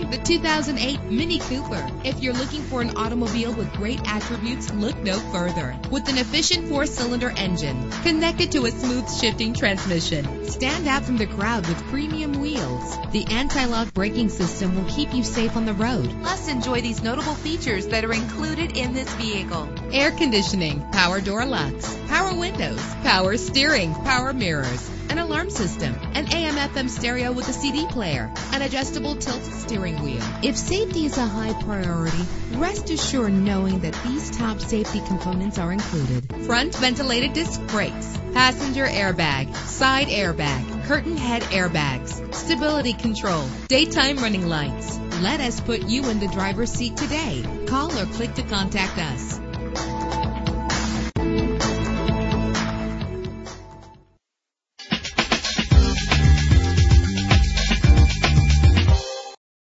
the 2008 Mini Cooper. If you're looking for an automobile with great attributes, look no further. With an efficient 4-cylinder engine connected to a smooth shifting transmission, stand out from the crowd with premium wheels. The anti-lock braking system will keep you safe on the road. Plus, enjoy these notable features that are included in this vehicle: air conditioning, power door locks, power windows, power steering, power mirrors, an alarm system, an AM/FM stereo with a CD player, an adjustable tilt steering wheel. If safety is a high priority, rest assured knowing that these top safety components are included: front ventilated disc brakes, passenger airbag, side airbag, curtain head airbags, stability control, daytime running lights. Let us put you in the driver's seat today. Call or click to contact us.